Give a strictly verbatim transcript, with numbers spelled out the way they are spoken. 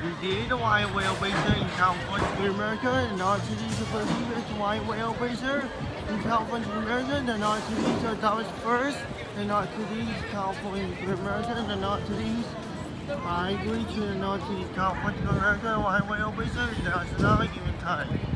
We did the white Railblazer in California, America, and not to these the first white Railblazer in California, America, and not to these are Thomas first, and not to these California, America, and not to these. I agree to not to these California, America, white Railblazer, and that's not even time.